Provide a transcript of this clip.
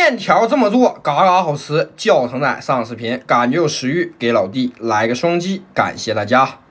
面条这么做，嘎嘎好吃，教程仔上视频，感觉有食欲，给老弟来个双击，感谢大家。